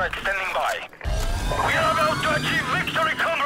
threat standing by. We are about to achieve victory, comrades!